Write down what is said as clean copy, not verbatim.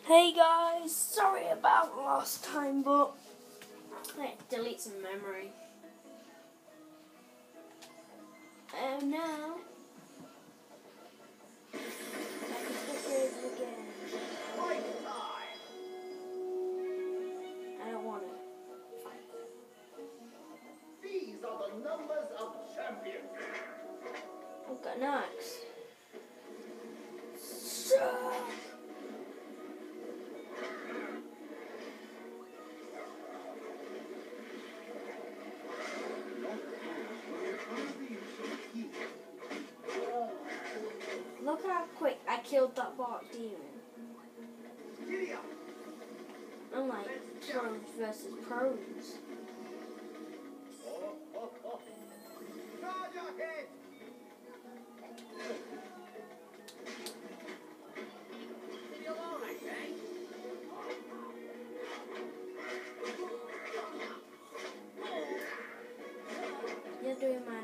Hey guys, sorry about last time, but let's delete some memory. And now I can flip it again. I don't want to fight. These are the numbers of champions. I've got an axe. Look how quick I killed that bark demon. Unlike pros versus pros. You're doing my